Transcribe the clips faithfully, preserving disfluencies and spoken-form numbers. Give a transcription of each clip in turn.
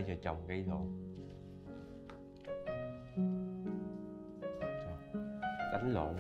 vợ chồng gây lộn. Trời, đánh lộn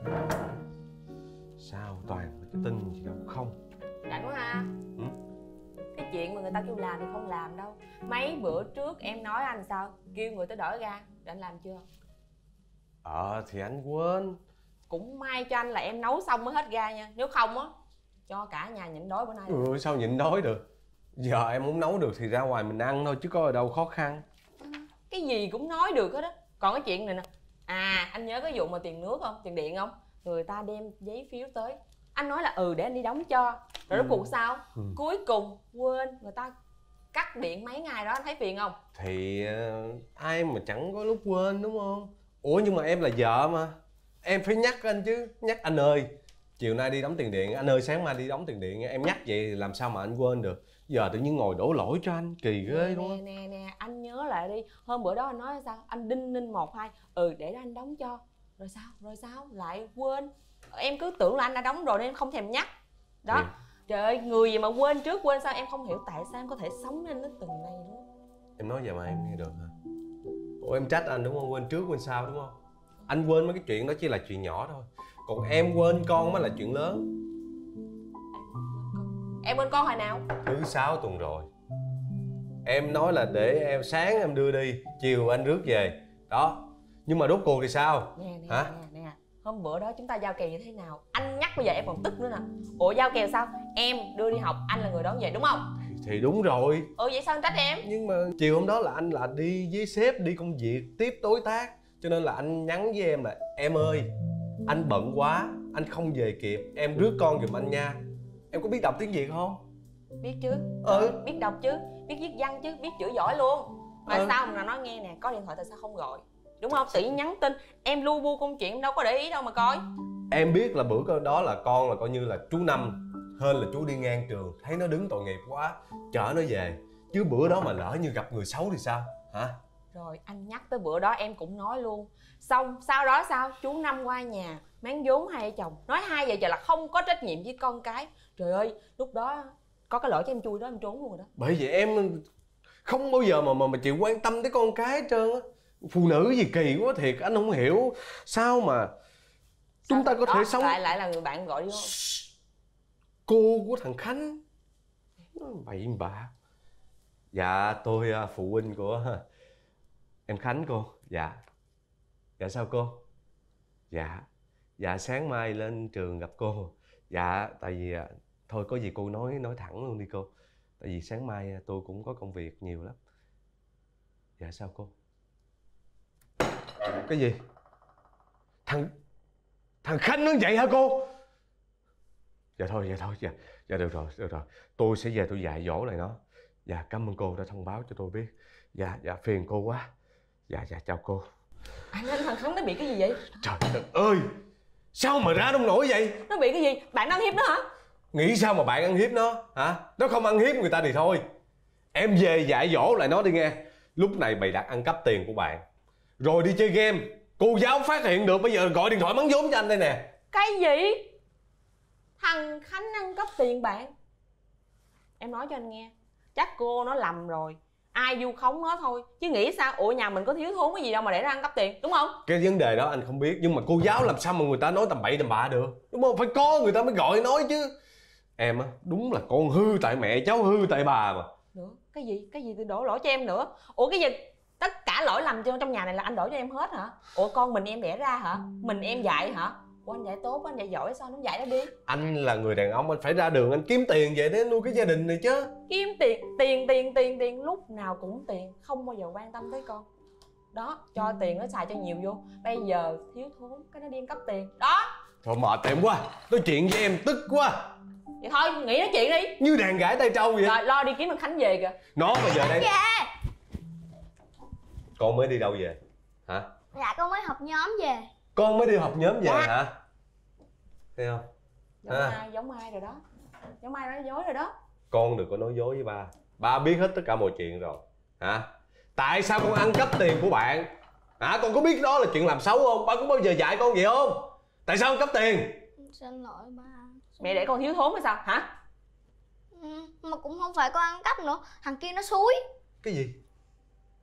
sao toàn cái tin gì đâu không. Rảnh quá ha. Ừ? Cái chuyện mà người ta kêu làm thì không làm đâu. Mấy bữa trước em nói anh sao, kêu người tới đổi ga, để anh làm chưa? Ờ thì anh quên. Cũng may cho anh là em nấu xong mới hết ga nha. Nếu không á, cho cả nhà nhịn đói bữa nay. Ừ, sao nhịn đói được. Giờ em muốn nấu được thì ra ngoài mình ăn thôi chứ có ở đâu khó khăn. Cái gì cũng nói được hết á. Còn cái chuyện này nè. À, anh nhớ cái vụ mà tiền nước không? Tiền điện không? Người ta đem giấy phiếu tới, anh nói là ừ để anh đi đóng cho. Rồi rốt ừ. cuộc sao? Ừ. Cuối cùng quên, người ta cắt điện mấy ngày đó, anh thấy phiền không? Thì uh, ai mà chẳng có lúc quên đúng không? Ủa nhưng mà em là vợ mà, em phải nhắc anh chứ. Nhắc anh ơi, chiều nay đi đóng tiền điện, anh ơi sáng mai đi đóng tiền điện. Em nhắc vậy làm sao mà anh quên được. Giờ tự nhiên ngồi đổ lỗi cho anh, kỳ ghê đúng không? Nè nè nè, anh nhớ lại đi. Hôm bữa đó anh nói sao? Anh đinh ninh một hai, ừ để đó anh đóng cho. Rồi sao? Rồi sao? Lại quên. Em cứ tưởng là anh đã đóng rồi nên em không thèm nhắc. Đó. Thì... Trời ơi, người gì mà quên trước quên sau, em không hiểu tại sao em có thể sống nên nó từng này nữa. Em nói vậy mà em nghe được hả? Ủa em trách anh đúng không? Quên trước quên sau đúng không? Anh quên mấy cái chuyện đó chỉ là chuyện nhỏ thôi. Còn em quên con mới là chuyện lớn. Em quên con hồi nào? Thứ sáu tuần rồi. Em nói là để em sáng em đưa đi, chiều anh rước về. Đó. Nhưng mà rốt cuộc thì sao? Nè nè hả? nè nè. Hôm bữa đó chúng ta giao kèo như thế nào? Anh nhắc bây giờ em còn tức nữa nè. Ủa giao kèo sao? Em đưa đi học, anh là người đón về đúng không? Thì, thì đúng rồi. Ừ vậy sao anh trách em? Nhưng mà chiều hôm đó là anh là đi với sếp đi công việc, tiếp đối tác. Cho nên là anh nhắn với em là em ơi, anh bận quá, anh không về kịp, em rước con giùm anh nha. Em có biết đọc tiếng Việt không? Biết chứ. Ừ. Biết đọc chứ, biết viết văn chứ, biết chữ giỏi luôn. Mà ừ. sao mà nói nghe nè, có điện thoại tại sao không gọi? Đúng không? Tự nhiên nhắn tin, em lu bu công chuyện em đâu có để ý đâu mà coi. Em biết là bữa đó là con là coi như là chú Năm, hên là chú đi ngang trường, thấy nó đứng tội nghiệp quá, chở nó về. Chứ bữa đó mà lỡ như gặp người xấu thì sao? Hả? Rồi anh nhắc tới bữa đó em cũng nói luôn. Xong sau đó sao? Chú Năm qua nhà máng vốn hai vợ chồng, nói hai vợ chồng là không có trách nhiệm với con cái. Trời ơi, lúc đó có cái lỗi cho em chui đó em trốn luôn rồi đó. Bởi vậy em không bao giờ mà mà, mà chịu quan tâm tới con cái hết trơn á. Phụ nữ gì kỳ quá thiệt, anh không hiểu sao mà sao chúng ta có đó, thể sống. lại lại là người bạn gọi đi không? Cô của thằng Khánh nó bậy bạ. Dạ tôi phụ huynh của em Khánh cô. Dạ. Dạ sao cô? Dạ. Dạ sáng mai lên trường gặp cô. Dạ tại vì thôi có gì cô nói nói thẳng luôn đi cô. Tại vì sáng mai tôi cũng có công việc nhiều lắm. Dạ sao cô? Cái gì? Thằng Thằng Khánh nó vậy hả cô? Dạ thôi, dạ thôi, dạ, dạ được rồi, được rồi. Tôi sẽ về tôi dạy dỗ lại nó. Dạ cảm ơn cô đã thông báo cho tôi biết. Dạ, dạ phiền cô quá. Dạ, dạ chào cô. Anh anh thằng Khánh nó bị cái gì vậy? Trời đất ơi, sao mà ra nông nổi vậy? Nó bị cái gì? Bạn nó ăn hiếp nó hả? Nghĩ sao mà bạn ăn hiếp nó hả? Nó không ăn hiếp người ta thì thôi. Em về dạy dỗ lại nó đi nghe. Lúc này bày đặt ăn cắp tiền của bạn, rồi đi chơi game. Cô giáo phát hiện được, bây giờ gọi điện thoại mắng vốn cho anh đây nè. Cái gì? Thằng Khánh ăn cắp tiền bạn? Em nói cho anh nghe, chắc cô nó lầm rồi. Ai vu khống nó thôi. Chứ nghĩ sao? Ủa nhà mình có thiếu thốn cái gì đâu mà để nó ăn cắp tiền, đúng không? Cái vấn đề đó anh không biết. Nhưng mà cô giáo làm sao mà người ta nói tầm bậy tầm bạ được, đúng không? Phải có người ta mới gọi nói chứ. Em á, đúng là con hư tại mẹ, cháu hư tại bà mà. Nữa, cái gì? Cái gì tôi đổ lỗi cho em nữa? Ủa cái gì? Tất cả lỗi lầm trong nhà này là anh đổ cho em hết hả? Ủa con mình em đẻ ra hả? Mình em dạy hả? Ủa anh dạy tốt, anh dạy giỏi sao nó dạy nó đi? Anh là người đàn ông, anh phải ra đường anh kiếm tiền về để nuôi cái gia đình này chứ. Kiếm tiền, tiền, tiền, tiền, tiền, lúc nào cũng tiền, không bao giờ quan tâm tới con. Đó, cho tiền nó xài cho nhiều vô. Bây giờ thiếu thốn, cái nó đi ăn cắp tiền. Đó. Thôi mệt em quá, nói chuyện với em tức quá. Vậy thôi, nghỉ nói chuyện đi. Như đàn gãi tay trâu vậy. Rồi, lo đi kiếm thằng Khánh về kìa. Nó mà giờ đây. Dạ. Con mới đi đâu về? Hả? Dạ con mới học nhóm về. Con mới đi học nhóm về dạ. hả? Thấy không? Giống à. ai, giống ai rồi đó. Giống ai nói dối rồi đó. Con đừng có nói dối với ba. Ba biết hết tất cả mọi chuyện rồi. Hả? Tại sao con ăn cắp tiền của bạn? Hả? Con có biết đó là chuyện làm xấu không? Ba có bao giờ dạy con vậy không? Tại sao ăn cắp tiền? Xin lỗi ba. Mẹ để con thiếu thốn hay sao hả? Ừ, mà cũng không phải con ăn cắp nữa. Thằng kia nó xúi. Cái gì?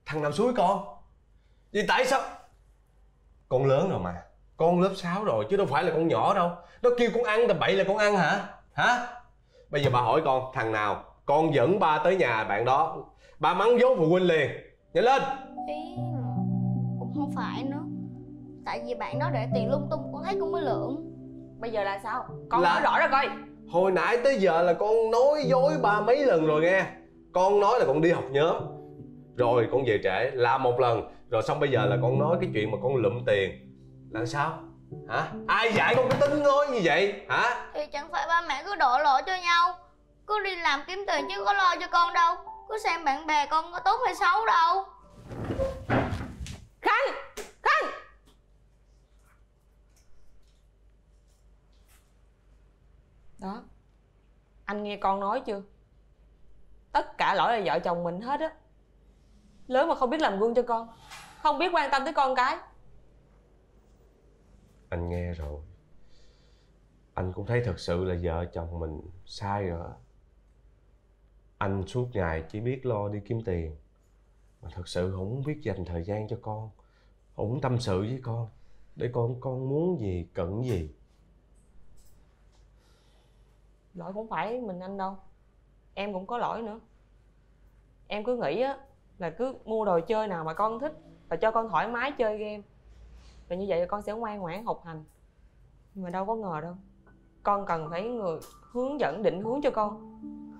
thằng nào xúi con? Vì tại sao? Con lớn rồi mà, con lớp sáu rồi chứ đâu phải là con nhỏ đâu. Nó kêu con ăn tầm bậy là con ăn hả? Hả? Bây giờ bà hỏi con, thằng nào con dẫn ba tới nhà bạn đó, ba mắng vốn phụ huynh liền. Nhanh lên. Ý cũng không phải nữa. Tại vì bạn đó để tiền lung tung, con thấy con mới lượm. Bây giờ là sao? Con Là- nói rõ ra coi. Hồi nãy tới giờ là con nói dối ba mấy lần rồi nghe. Con nói là con đi học nhóm, rồi con về trễ là một lần, rồi xong bây giờ là con nói cái chuyện mà con lụm tiền. Là sao? Hả? Ai dạy con cái tính nói như vậy hả? Thì chẳng phải ba mẹ cứ đổ lỗi cho nhau. Cứ đi làm kiếm tiền chứ có lo cho con đâu. Cứ xem bạn bè con có tốt hay xấu đâu. Khanh! Khanh! Đó, anh nghe con nói chưa? Tất cả lỗi là vợ chồng mình hết á. Lớn mà không biết làm gương cho con, không biết quan tâm tới con cái. Anh nghe rồi. Anh cũng thấy thật sự là vợ chồng mình sai rồi. Anh suốt ngày chỉ biết lo đi kiếm tiền, mà thật sự không biết dành thời gian cho con, không tâm sự với con, để con con muốn gì, cần gì. Lỗi cũng phải mình anh đâu, em cũng có lỗi nữa. Em cứ nghĩ á là cứ mua đồ chơi nào mà con thích và cho con thoải mái chơi game, và như vậy thì con sẽ ngoan ngoãn học hành. Nhưng mà đâu có ngờ đâu, con cần phải người hướng dẫn, định hướng cho con.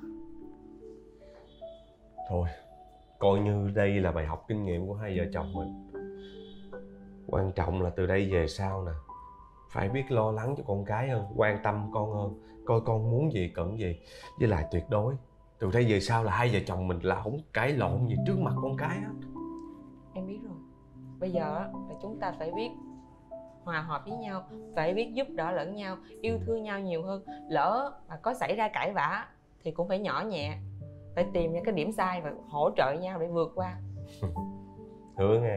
Thôi, coi như đây là bài học kinh nghiệm của hai vợ chồng mình. Quan trọng là từ đây về sau nè, phải biết lo lắng cho con cái hơn, quan tâm con hơn, coi con muốn gì, cần gì. Với lại tuyệt đối từ đây về sau là hai vợ chồng mình là không cãi lộn gì trước mặt con cái hết. Em biết rồi. Bây giờ á là chúng ta phải biết hòa hợp với nhau, phải biết giúp đỡ lẫn nhau, yêu thương nhau nhiều hơn. Lỡ mà có xảy ra cãi vã thì cũng phải nhỏ nhẹ, phải tìm những cái điểm sai và hỗ trợ nhau để vượt qua. Hứa nghe.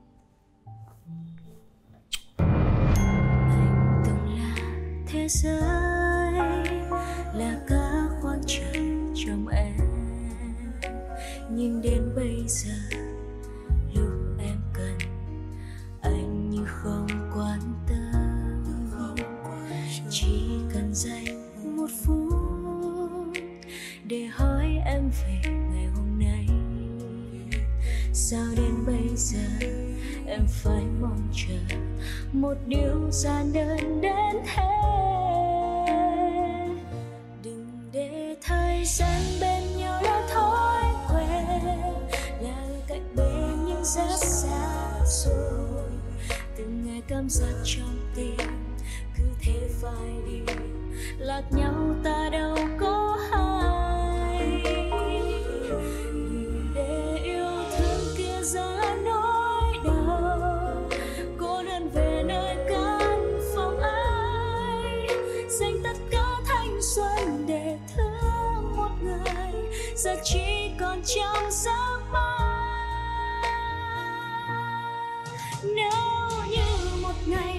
Anh từng là thế giới, là cả khoang trời trong em. Nhưng đến bây giờ lúc em cần anh như không quan tâm. Chỉ cần dành một phút để hỏi em về ngày hôm nay. Sao đến bây giờ em phải mong chờ một điều giản đơn đến thế. Đừng để thời gian bên nhau là thói quen, là cách bên những rất xa rồi. Từng ngày cảm giác trong tim cứ thế phai đi, lạc nhau ta đâu có hay. Đừng để yêu thương kia ra nỗi đau, cô đơn về nơi căn phòng ai. Dành tất cả thanh xuân để thương một người, giờ chỉ còn trong giấc mơ. Nếu như một ngày